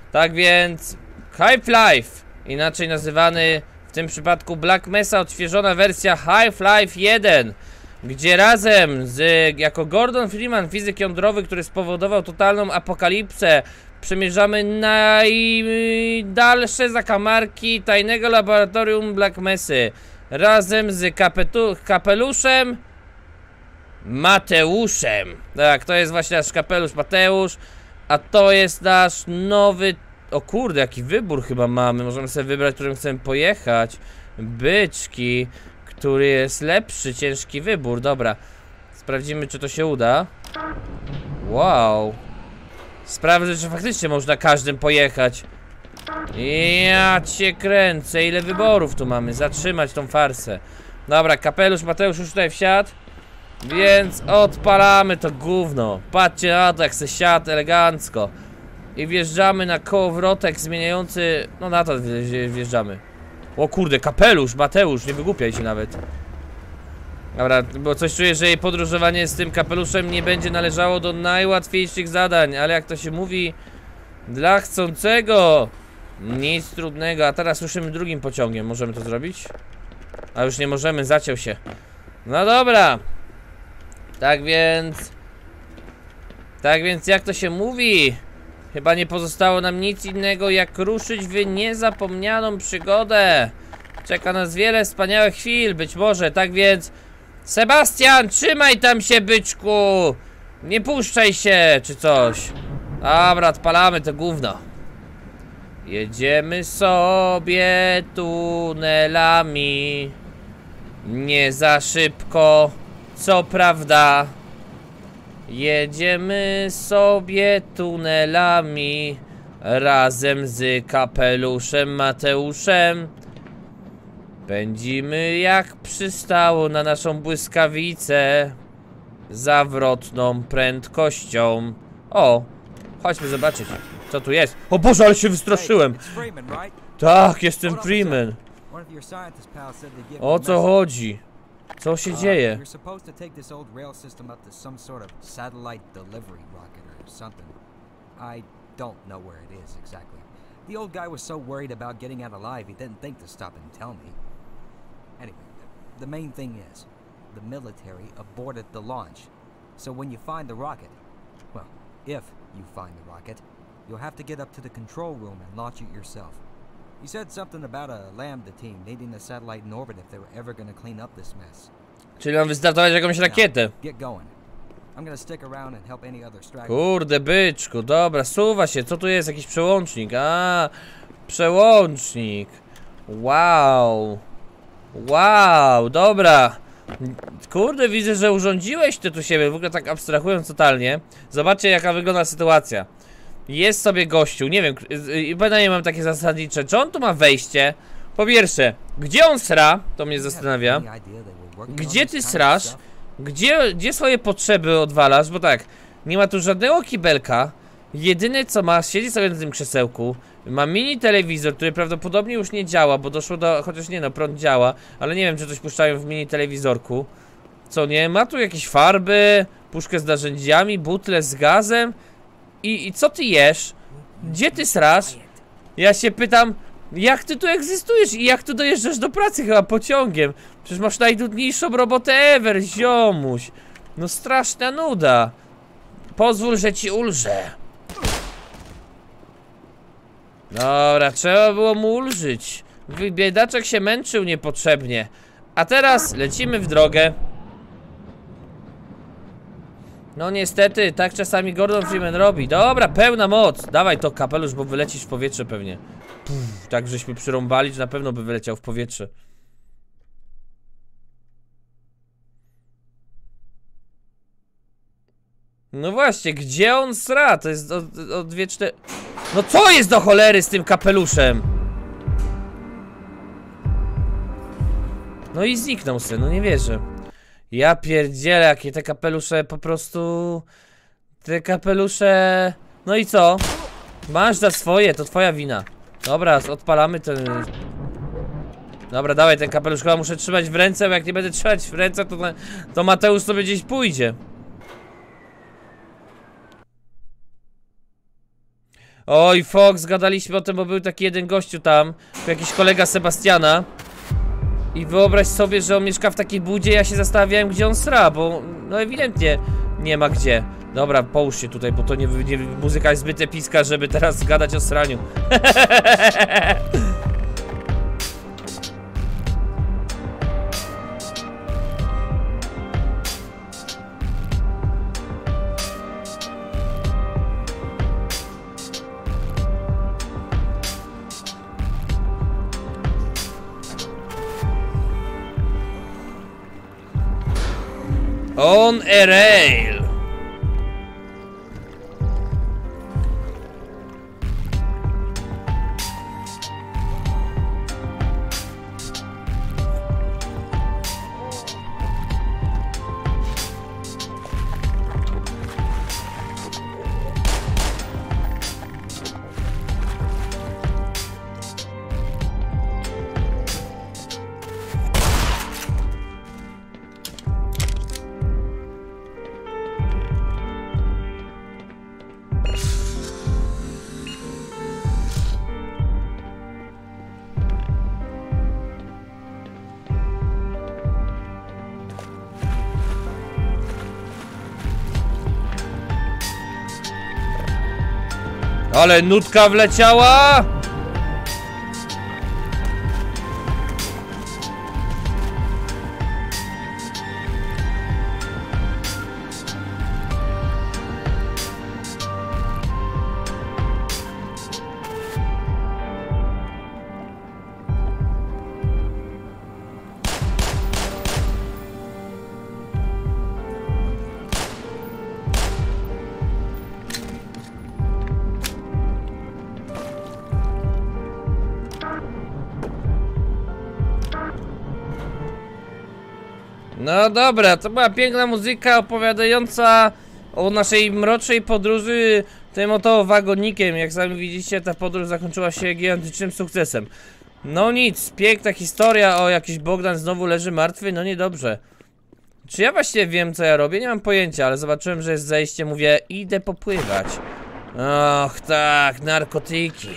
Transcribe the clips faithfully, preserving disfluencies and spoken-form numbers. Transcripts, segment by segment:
Tak więc Half-Life, inaczej nazywany w tym przypadku Black Mesa, odświeżona wersja Half-Life jeden, gdzie razem z, jako Gordon Freeman, fizyk jądrowy, który spowodował totalną apokalipsę, przemierzamy najdalsze zakamarki tajnego laboratorium Black Mesy razem z kapetu, kapeluszem Mateuszem. Tak, to jest właśnie nasz kapelusz Mateusz, a to jest nasz nowy... O kurde, jaki wybór chyba mamy. Możemy sobie wybrać, którym chcemy pojechać. Byczki, który jest lepszy, ciężki wybór. Dobra, sprawdzimy, czy to się uda. Wow. Sprawdzę, czy faktycznie można każdym pojechać. Ja cię kręcę, ile wyborów tu mamy. Zatrzymać tą farsę. Dobra, kapelusz Mateusz już tutaj wsiadł, więc odpalamy to gówno. Patrzcie na to, jak se siadł elegancko. I wjeżdżamy na kołowrotek zmieniający... No na to wjeżdżamy. O kurde, kapelusz Mateusz, nie wygłupiaj się nawet. Dobra, bo coś czuję, że jej podróżowanie z tym kapeluszem nie będzie należało do najłatwiejszych zadań. Ale jak to się mówi, dla chcącego nic trudnego. A teraz ruszymy drugim pociągiem, możemy to zrobić? A już nie możemy, zaciął się. No dobra. Tak więc... Tak więc jak to się mówi? Chyba nie pozostało nam nic innego, jak ruszyć w niezapomnianą przygodę. Czeka nas wiele wspaniałych chwil, być może, tak więc... Sebastian, trzymaj tam się, byczku! Nie puszczaj się, czy coś. Dobra, odpalamy to gówno. Jedziemy sobie tunelami. Nie za szybko, co prawda. Jedziemy sobie tunelami razem z kapeluszem Mateuszem. Pędzimy jak przystało na naszą błyskawicę zawrotną prędkością. O, chodźmy zobaczyć, co tu jest. O Boże, ale się wystraszyłem. Tak, jestem Freeman. O co chodzi? Co się dzieje? The old guy was so worried about getting out alive, he didn't think to stop and tell me. Anyway, the main thing is, the military aborted the launch. So when you find the rocket, well, if you find the rocket, you'll have to get up to the control room and launch it yourself. He said something about a Lambda team needing the satellite in orbit if they were ever going to clean up this mess. Czyli mam wystartować jakąś rakietę. Get going. I'm gonna stick around and help any other stragglers. Kurde, byczku, dobra, suwa się. Co tu jest? Jakiś przełącznik. A, przełącznik. Wow. Wow, dobra. Kurde, widzę, że urządziłeś ty tu siebie. W ogóle tak abstrahując totalnie. Zobaczcie, jaka wygląda sytuacja. Jest sobie gościu, nie wiem, pytanie mam takie zasadnicze. Czy on tu ma wejście? Po pierwsze, gdzie on sra? To mnie zastanawia. Gdzie ty srasz? Gdzie, gdzie swoje potrzeby odwalasz? Bo tak, nie ma tu żadnego kibelka. Jedyne co ma, siedzi sobie na tym krzesełku. Ma mini telewizor, który prawdopodobnie już nie działa, bo doszło do... Chociaż nie no, prąd działa, ale nie wiem, czy coś puszczają w mini telewizorku. Co nie? Ma tu jakieś farby, puszkę z narzędziami, butlę z gazem. I, I co ty jesz? Gdzie ty srasz? Ja się pytam, jak ty tu egzystujesz i jak tu dojeżdżasz do pracy chyba pociągiem? Przecież masz najdudniejszą robotę ever, ziomuś. No straszna nuda. Pozwól, że ci ulżę. Dobra, trzeba było mu ulżyć. Biedaczek się męczył niepotrzebnie. A teraz lecimy w drogę. No niestety, tak czasami Gordon Freeman robi. Dobra, pełna moc. Dawaj to, kapelusz, bo wylecisz w powietrze pewnie. Puf, tak żeśmy przyrąbali, że na pewno by wyleciał w powietrze. No właśnie, gdzie on sra? To jest o, o dwie, cztery... No co jest do cholery z tym kapeluszem? No i zniknął syn, no nie wierzę. Ja pierdzielę, jakie te kapelusze po prostu... Te kapelusze... No i co? Masz za swoje, to twoja wina. Dobra, odpalamy ten... Dobra, dawaj ten kapelusz, chyba muszę trzymać w ręce, bo jak nie będę trzymać w ręce, to, to Mateusz sobie gdzieś pójdzie. Oj, Fox, gadaliśmy o tym, bo był taki jeden gościu tam, jakiś kolega Sebastiana. I wyobraź sobie, że on mieszka w takiej budzie, ja się zastanawiałem, gdzie on sra, bo no ewidentnie nie ma gdzie. Dobra, połóż się tutaj, bo to nie, nie muzyka jest zbyt epicka, żeby teraz gadać o sraniu. On a rail. Ale nutka wleciała! No dobra, to była piękna muzyka opowiadająca o naszej mrocznej podróży tym oto wagonikiem. Jak sami widzicie, ta podróż zakończyła się gigantycznym sukcesem. No nic, piękna historia o jakiś Bogdan znowu leży martwy, no niedobrze. Czy ja właściwie wiem, co ja robię? Nie mam pojęcia, ale zobaczyłem, że jest zejście, mówię, idę popływać. Och tak, narkotyki.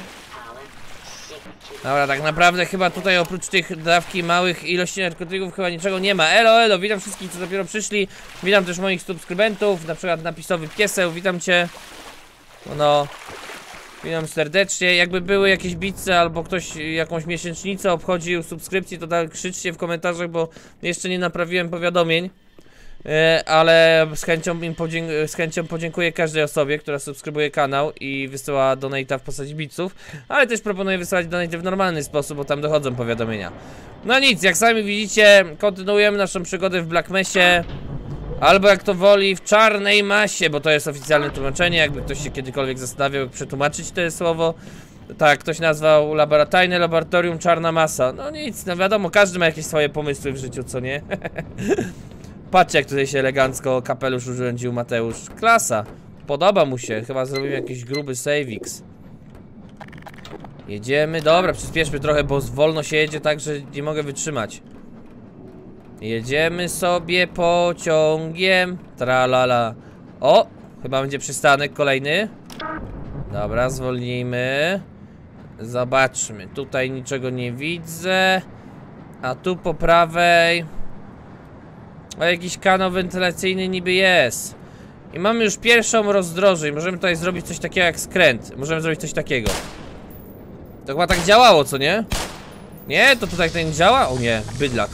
Dobra, tak naprawdę chyba tutaj oprócz tych dawki małych ilości narkotyków chyba niczego nie ma. Elo, elo, witam wszystkich, co dopiero przyszli. Witam też moich subskrybentów, na przykład napisowy pieseł, witam cię. No, witam serdecznie. Jakby były jakieś bitce albo ktoś jakąś miesięcznicę obchodził subskrypcji, to tak krzyczcie w komentarzach, bo jeszcze nie naprawiłem powiadomień. Ale z chęcią, im z chęcią podziękuję każdej osobie, która subskrybuje kanał i wysyła donate'a w postaci bitsów. Ale też proponuję wysyłać donate'y w normalny sposób, bo tam dochodzą powiadomienia. No nic, jak sami widzicie, kontynuujemy naszą przygodę w Black Mesie. Albo jak to woli, w czarnej masie, bo to jest oficjalne tłumaczenie. Jakby ktoś się kiedykolwiek zastanawiał, jak przetłumaczyć to słowo. Tak, ktoś nazwał labora tajne laboratorium czarna masa. No nic, no wiadomo, każdy ma jakieś swoje pomysły w życiu, co nie? Patrzcie, jak tutaj się elegancko kapelusz urządził Mateusz. Klasa. Podoba mu się. Chyba zrobimy jakiś gruby savix. Jedziemy. Dobra, przyspieszmy trochę, bo wolno się jedzie tak, że nie mogę wytrzymać. Jedziemy sobie pociągiem. Tralala. O! Chyba będzie przystanek kolejny. Dobra, zwolnijmy. Zobaczmy. Tutaj niczego nie widzę. A tu po prawej... O, jakiś kanał wentylacyjny niby jest. I mamy już pierwszą rozdrożę i możemy tutaj zrobić coś takiego jak skręt. Możemy zrobić coś takiego. To chyba tak działało, co nie? Nie, to tutaj tak nie działa? O nie, bydlak.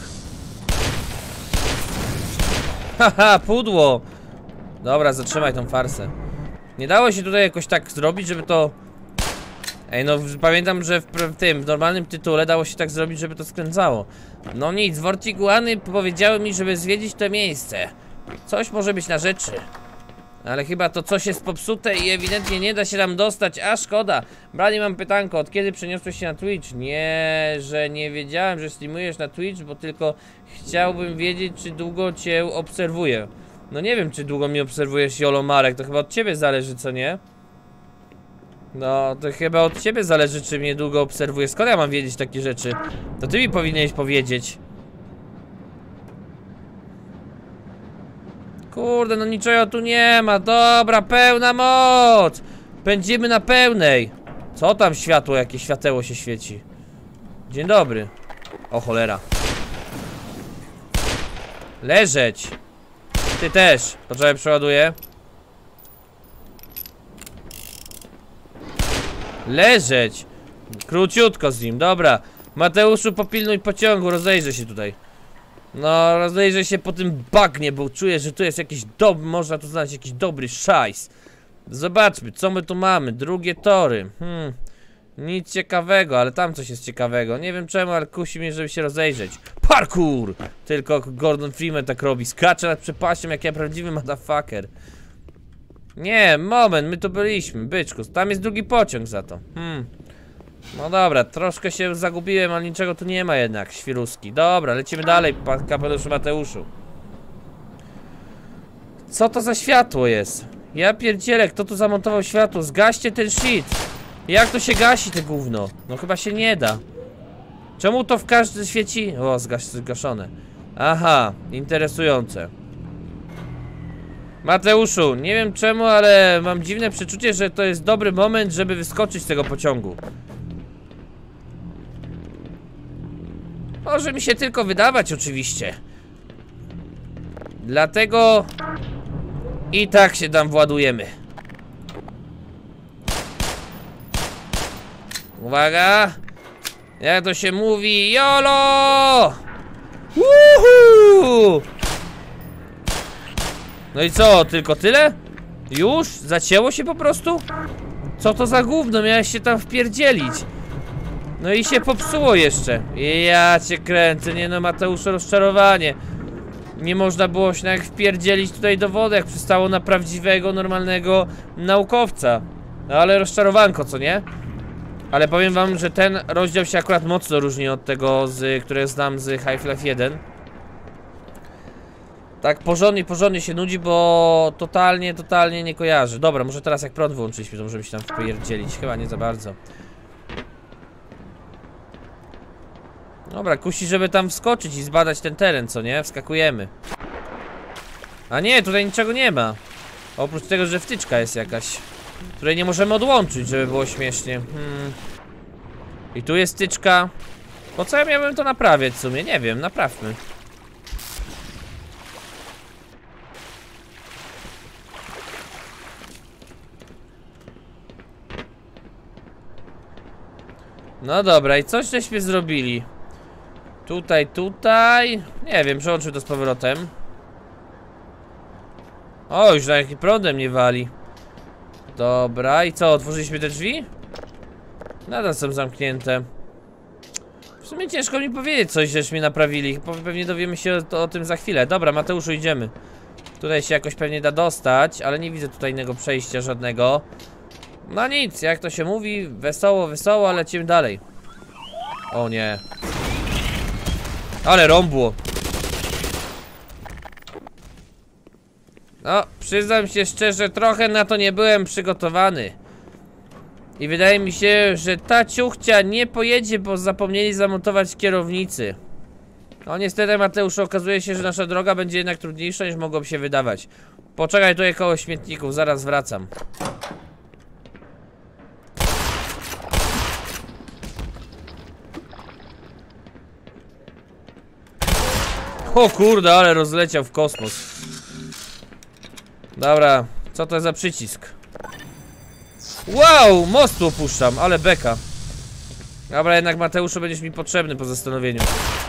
Haha, pudło. Dobra, zatrzymaj tą farsę. Nie dało się tutaj jakoś tak zrobić, żeby to... Ej, no pamiętam, że w, w tym, w normalnym tytule dało się tak zrobić, żeby to skręcało. No nic, Vortiguany powiedziały mi, żeby zwiedzić to miejsce. Coś może być na rzeczy. Ale chyba to coś jest popsute i ewidentnie nie da się tam dostać, a szkoda. Branie, mam pytanko, od kiedy przeniosłeś się na Twitch? Nie, że nie wiedziałem, że streamujesz na Twitch, bo tylko chciałbym wiedzieć, czy długo cię obserwuję. No nie wiem, czy długo mnie obserwujesz, Jolo Marek, to chyba od ciebie zależy, co nie? No, to chyba od ciebie zależy, czy mnie długo obserwujesz. Skąd ja mam wiedzieć takie rzeczy? To ty mi powinieneś powiedzieć. Kurde, no niczego tu nie ma. Dobra, pełna moc. Pędzimy na pełnej. Co tam światło, jakie świateło się świeci? Dzień dobry. O cholera. Leżeć. Ty też. Poczekaj, przeładuję. Leżeć. Króciutko z nim, dobra. Mateuszu, popilnuj pociągu, rozejrzę się tutaj. No, rozejrzę się po tym bagnie, bo czuję, że tu jest jakiś dobry, można tu znaleźć jakiś dobry szajs. Zobaczmy, co my tu mamy. Drugie tory. Hmm. Nic ciekawego, ale tam coś jest ciekawego. Nie wiem czemu, ale kusi mnie, żeby się rozejrzeć. Parkour! Tylko Gordon Freeman tak robi. Skacze nad przepaścią jak ja prawdziwy motherfucker. Nie, moment, my tu byliśmy, byczku. Tam jest drugi pociąg za to. Hmm. No dobra, troszkę się zagubiłem, ale niczego tu nie ma jednak, świruski. Dobra, lecimy dalej, pan kapeluszu Mateuszu. Co to za światło jest? Ja pierdzielę, kto tu zamontował światło? Zgaście ten shit. Jak to się gasi, te gówno? No chyba się nie da. Czemu to w każdym świeci? O, zgas zgaszone. Aha, interesujące. Mateuszu, nie wiem czemu, ale mam dziwne przeczucie, że to jest dobry moment, żeby wyskoczyć z tego pociągu. Może mi się tylko wydawać, oczywiście. Dlatego i tak się tam władujemy. Uwaga! Jak to się mówi? YOLO! Woohoo! No i co, tylko tyle? Już? Zacięło się po prostu? Co to za gówno? Miałeś się tam wpierdzielić. No i się popsuło jeszcze. Ja cię kręcę, nie no, Mateusz, rozczarowanie. Nie można było się jak wpierdzielić tutaj do wody, jak przystało na prawdziwego, normalnego naukowca. No ale rozczarowanko, co nie? Ale powiem wam, że ten rozdział się akurat mocno różni od tego, z, które znam z Half-Life jeden. Tak porządnie, porządnie się nudzi, bo totalnie, totalnie nie kojarzy. Dobra, może teraz jak prąd wyłączyliśmy, to możemy się tam wpierdzielić. Chyba nie za bardzo. Dobra, kusi, żeby tam wskoczyć i zbadać ten teren, co nie? Wskakujemy. A nie, tutaj niczego nie ma. Oprócz tego, że wtyczka jest jakaś, której nie możemy odłączyć, żeby było śmiesznie. Hmm. I tu jest wtyczka. Po co ja miałbym to naprawiać w sumie? Nie wiem, naprawmy. No dobra, i coś żeśmy zrobili. Tutaj, tutaj. Nie wiem, przełączył to z powrotem. O, już na jakim prądem nie wali. Dobra, i co, otworzyliśmy te drzwi? Nadal są zamknięte. W sumie ciężko mi powiedzieć coś, żeśmy naprawili. Pewnie dowiemy się o, o tym za chwilę. Dobra, Mateuszu, idziemy. Tutaj się jakoś pewnie da dostać, ale nie widzę tutaj innego przejścia żadnego. No nic, jak to się mówi, wesoło, wesoło, ale lecimy dalej. O nie. Ale rąbło. No, przyznam się szczerze, trochę na to nie byłem przygotowany. I wydaje mi się, że ta ciuchcia nie pojedzie, bo zapomnieli zamontować kierownicy. No niestety, Mateusz, okazuje się, że nasza droga będzie jednak trudniejsza niż mogłoby się wydawać. Poczekaj tutaj koło śmietników, zaraz wracam. O kurde, ale rozleciał w kosmos. Dobra, co to za przycisk? Wow, mostu opuszczam, ale beka. Dobra, jednak Mateuszu będziesz mi potrzebny po zastanowieniu.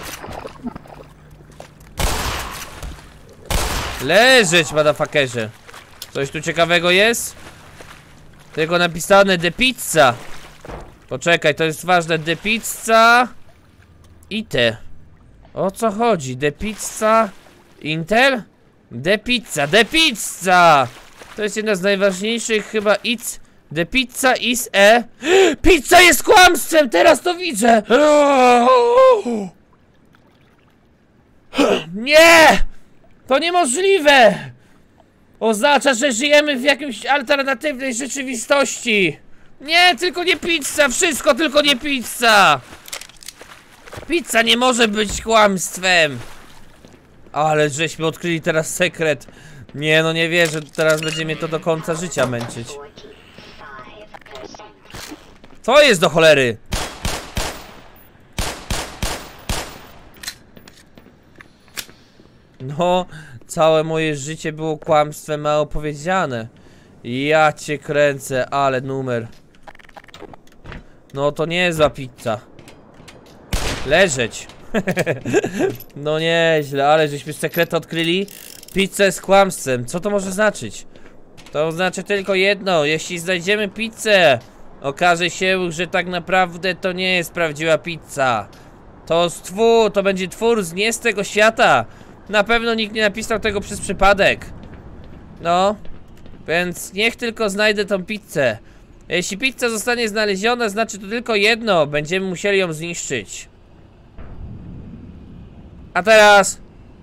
Leżeć, motherfuckerze. Coś tu ciekawego jest? Tylko napisane de pizza. Poczekaj, to jest ważne, de pizza i te. O co chodzi? De pizza Intel? De pizza, de pizza! To jest jedna z najważniejszych chyba it's. The pizza is a... Pizza jest kłamstwem! Teraz to widzę! Nie! To niemożliwe! Oznacza, że żyjemy w jakimś alternatywnej rzeczywistości! Nie, tylko nie pizza! Wszystko, tylko nie pizza! Pizza nie może być kłamstwem! Ale żeśmy odkryli teraz sekret. Nie, no nie wierzę, teraz będzie mnie to do końca życia męczyć. Co jest do cholery? No, całe moje życie było kłamstwem mało powiedziane. Ja cię kręcę, ale numer. No to nie jest zła pizza. Leżeć. No nieźle, ale żeśmy sekret odkryli. Pizza jest kłamstwem. Co to może znaczyć? To znaczy tylko jedno. Jeśli znajdziemy pizzę, okaże się, że tak naprawdę to nie jest prawdziwa pizza. To stwór, to będzie twór z nie z tego świata. Na pewno nikt nie napisał tego przez przypadek. No. Więc niech tylko znajdę tą pizzę. Jeśli pizza zostanie znaleziona, znaczy to tylko jedno. Będziemy musieli ją zniszczyć. A teraz...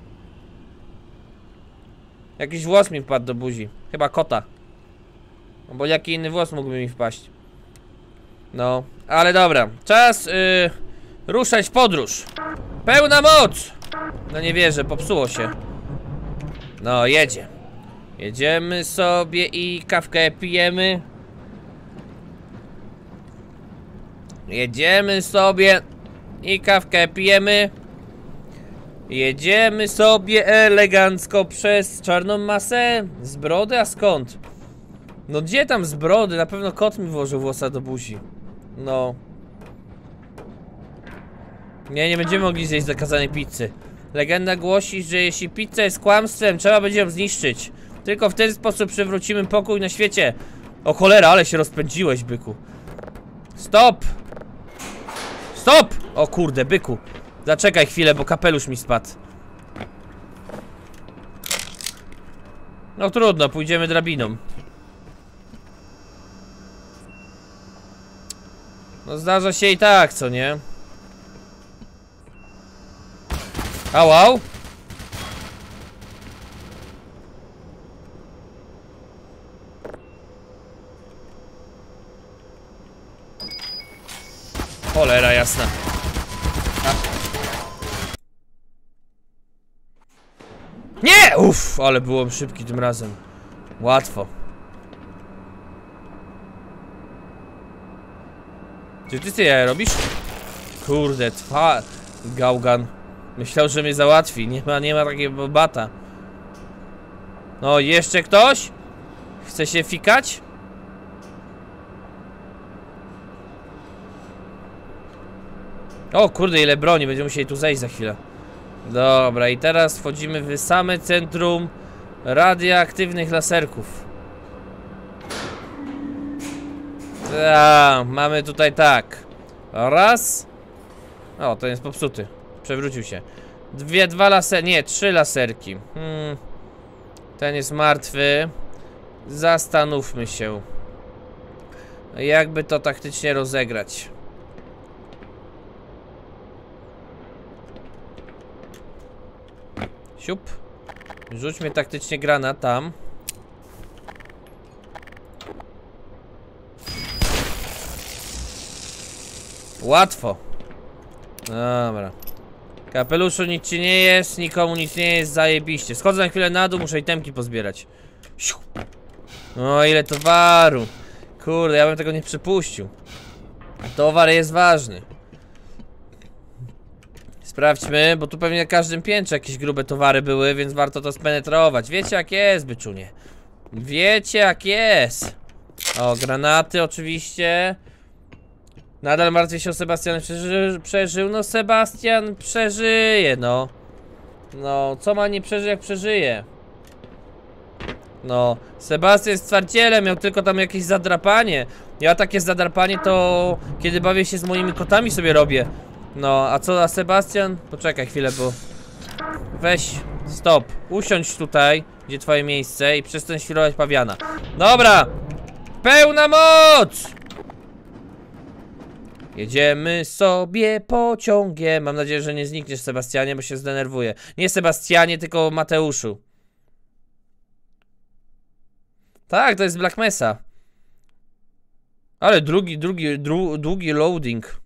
Jakiś włos mi wpadł do buzi. Chyba kota. Bo jaki inny włos mógłby mi wpaść. No, ale dobra. Czas yy, ruszać w podróż. Pełna moc! No nie wierzę, popsuło się. No, jedzie. Jedziemy sobie i kawkę pijemy. Jedziemy sobie i kawkę pijemy. Jedziemy sobie elegancko przez czarną masę. Z brody, a skąd? No gdzie tam z brody? Na pewno kot mi włożył włosa do buzi. No. Nie, nie będziemy mogli zjeść zakazanej pizzy. Legenda głosi, że jeśli pizza jest kłamstwem, trzeba będzie ją zniszczyć. Tylko w ten sposób przywrócimy pokój na świecie. O cholera, ale się rozpędziłeś, byku. Stop! Stop! O kurde, byku. Zaczekaj chwilę, bo kapelusz mi spadł. No trudno, pójdziemy drabiną. No zdarza się i tak, co nie? Au, au. Cholera jasna. A. Nie! Uff, ale byłem szybki tym razem. Łatwo. Czy ty ty ja robisz? Kurde, twa... Gałgan. Myślał, że mnie załatwi. Nie ma, nie ma takiego bata. No, jeszcze ktoś? Chce się fikać? O kurde, ile broni. Będziemy musieli tu zejść za chwilę. Dobra, i teraz wchodzimy w same centrum radioaktywnych laserków. A, mamy tutaj tak. Raz. O, ten jest popsuty. Przewrócił się. Dwie, dwa laser... Nie, trzy laserki. Hmm. Ten jest martwy. Zastanówmy się. Jakby to taktycznie rozegrać. Siup. Rzućmy taktycznie granat tam. Łatwo. Dobra. Kapeluszu, nic ci nie jest, nikomu nic nie jest, zajebiście. Schodzę na chwilę na dół, muszę itemki pozbierać. O, ile towaru. Kurde, ja bym tego nie przypuścił. Towar jest ważny. Sprawdźmy, bo tu pewnie na każdym piętrze jakieś grube towary były, więc warto to spenetrować. Wiecie jak jest, byczunie. Wiecie jak jest. O, granaty oczywiście. Nadal martwię się o Sebastian, przeży przeżył. No Sebastian przeżyje, no. No, co ma nie przeżyć jak przeżyje? No, Sebastian jest twardzielem, miał tylko tam jakieś zadrapanie. Ja takie zadrapanie to kiedy bawię się z moimi kotami sobie robię. No, a co na Sebastian? Poczekaj chwilę, bo... Weź, stop, usiądź tutaj, gdzie twoje miejsce i przestań świrować pawiana. Dobra! Pełna moc! Jedziemy sobie pociągiem. Mam nadzieję, że nie znikniesz, Sebastianie, bo się zdenerwuję. Nie Sebastianie, tylko Mateuszu. Tak, to jest Black Mesa. Ale drugi, drugi, dru, długi loading.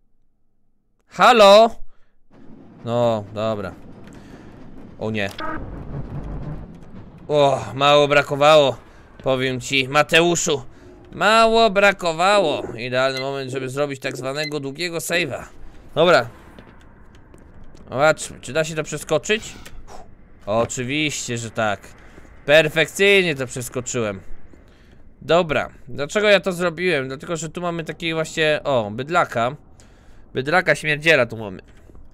Halo? No, dobra. O nie. O, mało brakowało. Powiem ci, Mateuszu. Mało brakowało. Idealny moment, żeby zrobić tak zwanego długiego save'a. Dobra. Zobaczmy, czy da się to przeskoczyć? Oczywiście, że tak. Perfekcyjnie to przeskoczyłem. Dobra, dlaczego ja to zrobiłem? Dlatego, że tu mamy taki właśnie, o, bydlaka. Bydlaka śmierdziela tu mamy.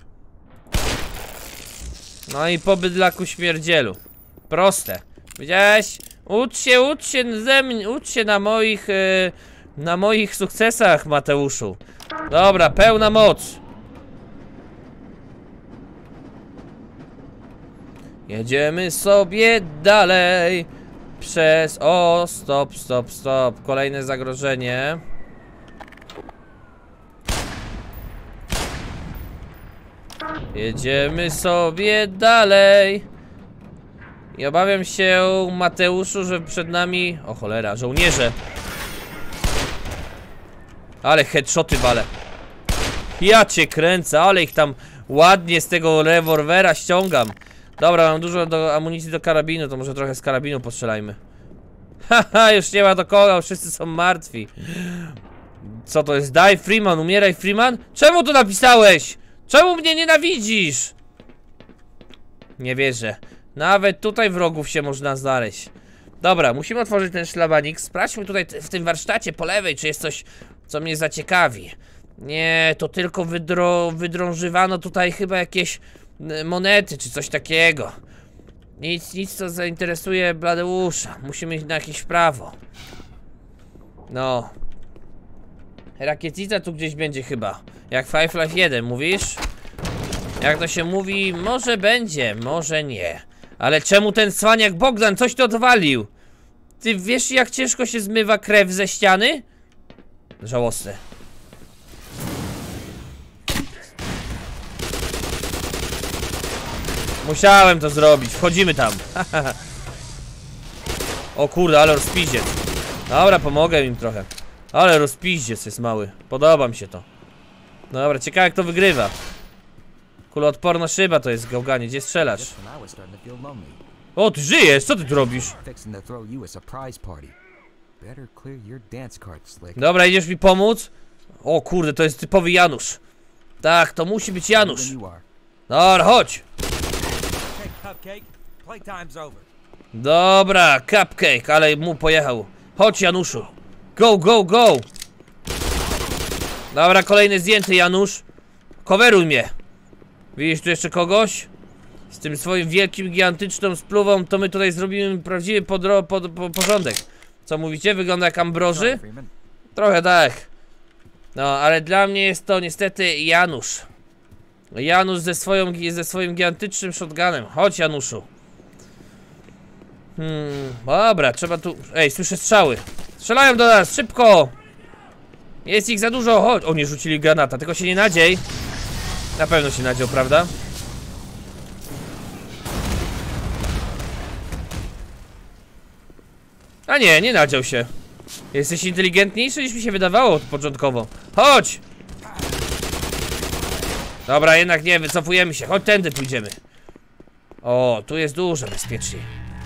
No i po bydlaku śmierdzielu. Proste. Widziałeś? Ucz się, ucz się ze mnie, ucz się na moich, yy, na moich sukcesach, Mateuszu. Dobra, pełna moc. Jedziemy sobie dalej. Przez... O, stop, stop, stop. Kolejne zagrożenie. Jedziemy sobie dalej. I obawiam się, Mateuszu, że przed nami... O cholera, żołnierze. Ale headshoty wale. Ja cię kręcę, ale ich tam ładnie z tego rewolwera ściągam. Dobra, mam dużo do amunicji do karabinu, to może trochę z karabinu postrzelajmy. Haha, już nie ma do kogo, wszyscy są martwi. Co to jest? Die Freeman, umieraj Freeman? Czemu to napisałeś? Czemu mnie nienawidzisz? Nie wierzę. Nawet tutaj wrogów się można znaleźć. Dobra, musimy otworzyć ten szlabanik. Sprawdźmy tutaj w tym warsztacie po lewej, czy jest coś, co mnie zaciekawi. Nie, to tylko wydro, wydrążywano tutaj chyba jakieś monety, czy coś takiego. Nic, nic co zainteresuje Bladeusza. Musimy iść na jakieś prawo. No. Rakietnica tu gdzieś będzie chyba. Jak w Half-Life jeden, mówisz? Jak to się mówi, może będzie, może nie. Ale czemu ten cwaniak Bogdan coś to odwalił? Ty wiesz, jak ciężko się zmywa krew ze ściany? Żałosne. Musiałem to zrobić, wchodzimy tam. O kurde, ale rozpiździec. Dobra, pomogę im trochę. Ale rozpiździec jest mały, podoba mi się to. Dobra, ciekawe jak to wygrywa. Kuloodporna szyba to jest gałganie, gdzie strzelasz? O, ty żyjesz, co ty tu robisz? Dobra, idziesz mi pomóc? O kurde, to jest typowy Janusz. Tak, to musi być Janusz. Dobra, chodź. Dobra, Cupcake, ale mu pojechał. Chodź Januszu. Go, go, go. Dobra, kolejny zdjęty Janusz. Coveruj mnie. Widzisz tu jeszcze kogoś? Z tym swoim wielkim, gigantyczną spluwą, to my tutaj zrobimy prawdziwy podro, pod, po, porządek. Co mówicie? Wygląda jak Ambroży? Trochę tak. No, ale dla mnie jest to niestety Janusz. Janusz ze, swoją, ze swoim gigantycznym shotgunem. Chodź Januszu. Hmm, dobra, trzeba tu... Ej, słyszę strzały. Strzelają do nas, szybko. Jest ich za dużo, chodź. O, nie rzucili granata, tylko się nie nadziej. Na pewno się nadział, prawda? A nie, nie nadział się. Jesteś inteligentniejszy niż mi się wydawało początkowo. Chodź! Dobra, jednak nie, wycofujemy się. Chodź, tędy pójdziemy. O, tu jest dużo bezpieczniej.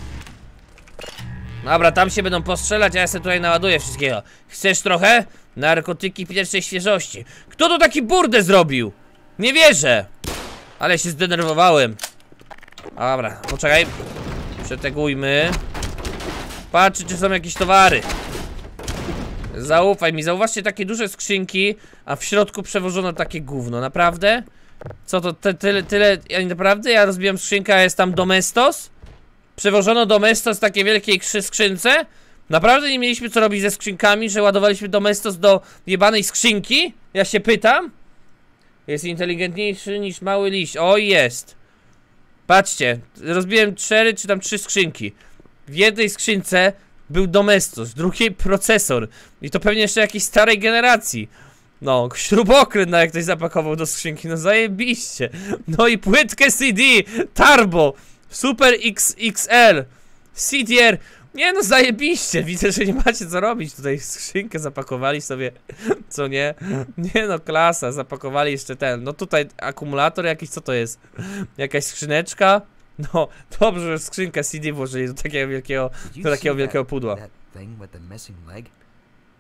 Dobra, tam się będą postrzelać, a ja sobie tutaj naładuję wszystkiego. Chcesz trochę? Narkotyki pierwszej świeżości. Kto tu taki burdę zrobił? Nie wierzę. Ale się zdenerwowałem. Dobra, poczekaj. Przetegujmy. Patrzę, czy są jakieś towary. Zaufaj mi, zauważcie takie duże skrzynki, a w środku przewożono takie gówno, naprawdę? Co to, te, tyle, tyle, ja naprawdę? Ja rozbiłem skrzynkę, a jest tam Domestos? Przewożono Domestos w takiej wielkiej skrzynce? Naprawdę nie mieliśmy co robić ze skrzynkami, że ładowaliśmy Domestos do jebanej skrzynki? Ja się pytam? Jest inteligentniejszy niż mały liść, o jest. Patrzcie, rozbiłem cztery czy tam trzy skrzynki. W jednej skrzynce był Domestos, w drugiej procesor. I to pewnie jeszcze jakiejś starej generacji. No, śrubokręt na jak ktoś zapakował do skrzynki, no zajebiście. No i płytkę C D, Turbo, Super X X L, C D R. Nie no, zajebiście, widzę, że nie macie co robić. Tutaj skrzynkę zapakowali sobie, co nie? Nie no, klasa, zapakowali jeszcze ten. No tutaj akumulator jakiś, co to jest? Jakaś skrzyneczka? No, dobrze, że skrzynkę C D włożyli do takiego wielkiego, do takiego wielkiego pudła.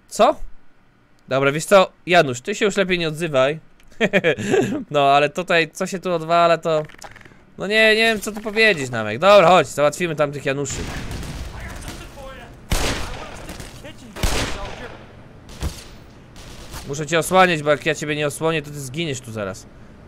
Co? Dobra, wiesz co, Janusz, ty się już lepiej nie odzywaj. No, ale tutaj, co się tu odwala, to... No nie, nie wiem, co tu powiedzieć, Namek. Dobra, chodź, załatwimy tam tych Januszy. Muszę cię osłaniać, bo jak ja ciebie nie osłonię, to ty zginiesz tu zaraz.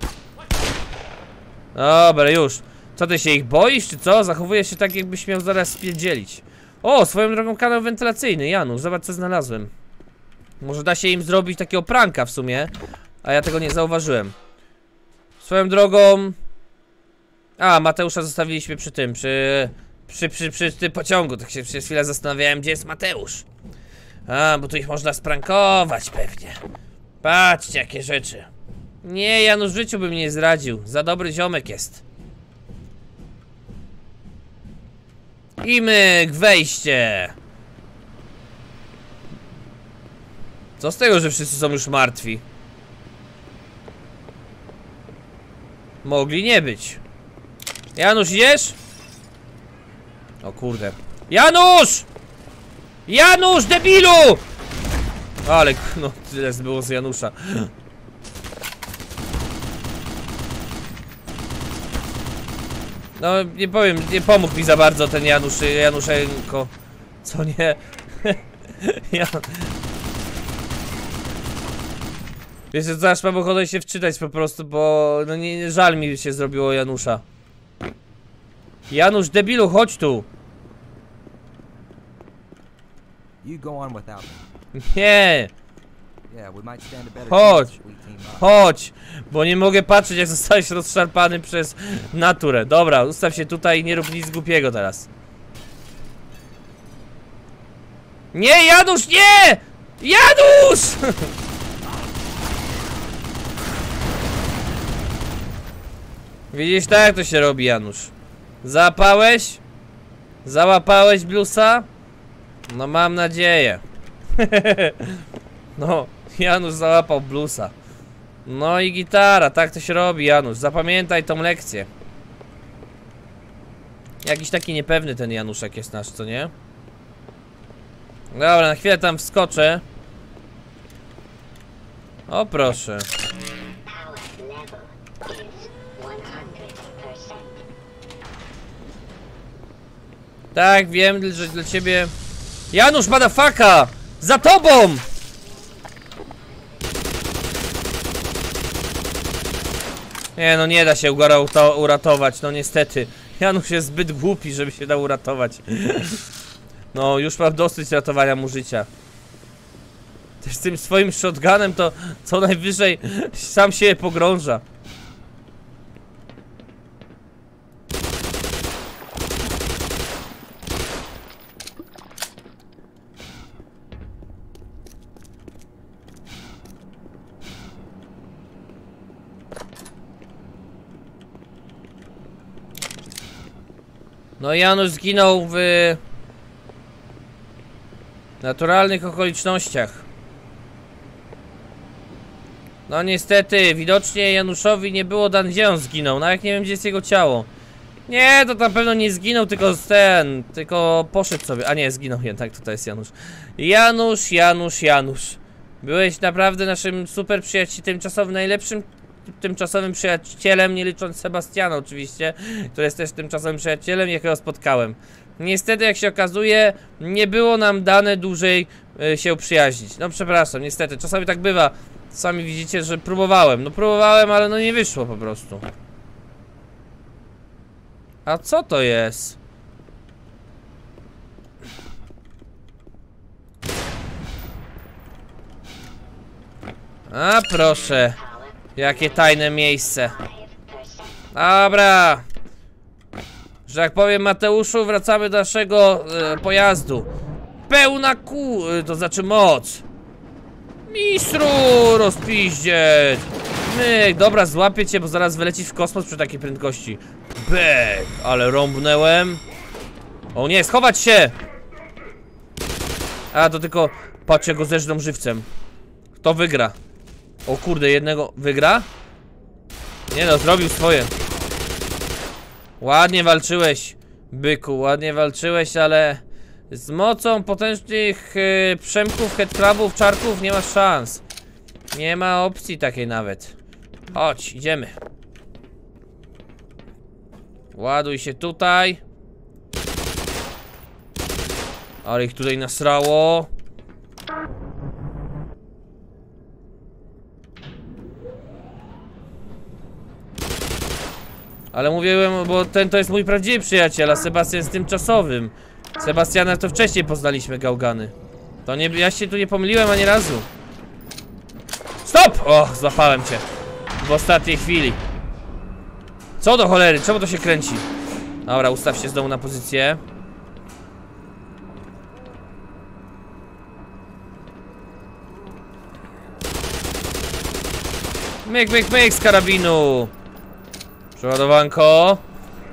Dobra, już. Co, ty się ich boisz, czy co? Zachowujesz się tak, jakbyś miał zaraz spierdzielić. O, swoją drogą kanał wentylacyjny, Janusz, zobacz, co znalazłem. Może da się im zrobić takiego pranka w sumie, a ja tego nie zauważyłem. Swoją drogą... A, Mateusza zostawiliśmy przy tym, przy... Przy, przy, przy, przy tym pociągu, tak się przez chwilę zastanawiałem, gdzie jest Mateusz. A, bo tu ich można sprankować pewnie. Patrzcie, jakie rzeczy. Nie, Janusz w życiu bym nie zdradził. Za dobry ziomek jest. I myk, wejście. Co z tego, że wszyscy są już martwi? Mogli nie być. Janusz, idziesz? O kurde. Janusz! Janusz, debilu! Ale, no, tyle było z Janusza. No, nie powiem, nie pomógł mi za bardzo ten Janusz, Januszenko. Co nie? Ja... Wiesz co, aż mam ochotę się wczytać po prostu, bo no nie, nie żal mi się zrobiło Janusza. Janusz, debilu, chodź tu! You go on without me. Nie! Yeah, we might stand a better Chodź! chance if we team up. Chodź! Bo nie mogę patrzeć, jak zostałeś rozszarpany przez naturę. Dobra, ustaw się tutaj i nie rób nic głupiego teraz. Nie, Janusz, nie! Janusz! Widzisz, tak jak to się robi, Janusz. Załapałeś? Załapałeś bluesa? No mam nadzieję. No, Janusz załapał bluesa. No i gitara, tak to się robi, Janusz. Zapamiętaj tą lekcję. Jakiś taki niepewny ten Januszek jest nasz, co nie? Dobra, na chwilę tam wskoczę. O proszę. Tak, wiem, że dla ciebie... Janusz, madafaka! Za tobą! Nie no, nie da się go uratować, no niestety. Janusz jest zbyt głupi, żeby się dał uratować. No, już mam dosyć ratowania mu życia. Też z tym swoim shotgunem to co najwyżej sam się pogrąża. No Janusz zginął w naturalnych okolicznościach. No niestety, widocznie Januszowi nie było dane, gdzie on zginął. No jak nie wiem, gdzie jest jego ciało. Nie, to na pewno nie zginął, tylko ten, tylko poszedł sobie. A nie, zginął jednak, tutaj jest Janusz. Janusz, Janusz, Janusz. Byłeś naprawdę naszym super przyjacielem, tymczasowym najlepszym tymczasowym przyjacielem, nie licząc Sebastiana oczywiście, który jest też tymczasowym przyjacielem, jakiego spotkałem. Niestety, jak się okazuje, nie było nam dane dłużej y, się przyjaźnić. No przepraszam, niestety, czasami tak bywa. Sami widzicie, że próbowałem. No próbowałem, ale no nie wyszło po prostu. A co to jest? A proszę. Jakie tajne miejsce. Dobra. Że jak powiem, Mateuszu, wracamy do naszego e, pojazdu. Pełna ku... E, to znaczy moc. Mistru, rozpiździeć. Myk, dobra, złapię cię, bo zaraz wylecisz w kosmos przy takiej prędkości. Bek, ale rąbnęłem. O nie, schować się. A, to tylko... Patrzcie, go zeżną żywcem. Kto wygra? O kurde, jednego... Wygra? Nie no, zrobił swoje. Ładnie walczyłeś, byku, ładnie walczyłeś, ale... Z mocą potężnych yy, przemków, headcrabów, czarków nie ma szans. Nie ma opcji takiej nawet. Chodź, idziemy. Ładuj się tutaj. Ale ich tutaj nasrało. Ale mówiłem, bo ten to jest mój prawdziwy przyjaciel, a Sebastian jest tymczasowym. Sebastiana to wcześniej poznaliśmy, gałgany. To nie, ja się tu nie pomyliłem ani razu. Stop! O, złapałem cię. W ostatniej chwili. Co do cholery, czemu to się kręci? Dobra, ustaw się znowu na pozycję. Myk, myk, myk z karabinu. Przeładowanko.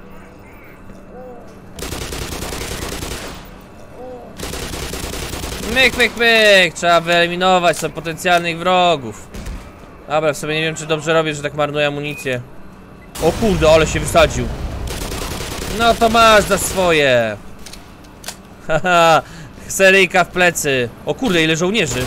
Myk, myk, myk. Trzeba wyeliminować sobie potencjalnych wrogów. Dobra, w sobie nie wiem, czy dobrze robię, że tak marnuję amunicję. O kurde, ale się wysadził. No to masz za swoje. Haha, seryjka w plecy. O kurde, ile żołnierzy.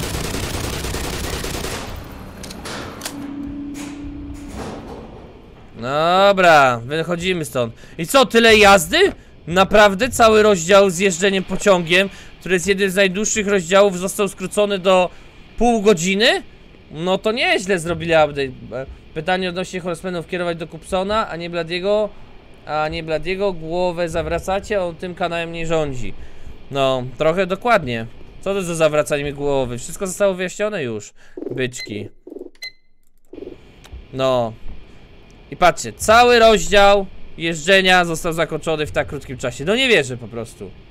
Dobra, wychodzimy stąd. I co, tyle jazdy? Naprawdę cały rozdział z jeżdżeniem pociągiem, który jest jednym z najdłuższych rozdziałów, został skrócony do pół godziny? No to nieźle zrobili update. Pytanie odnośnie Horsemenów kierować do Kupsona, a nie Bladiego. A nie Bladiego, głowę zawracacie, on tym kanałem nie rządzi. No, trochę dokładnie. Co to za zawracanie mi głowy? Wszystko zostało wyjaśnione już, byczki. No. I patrzcie, cały rozdział jeżdżenia został zakończony w tak krótkim czasie. No nie wierzę po prostu.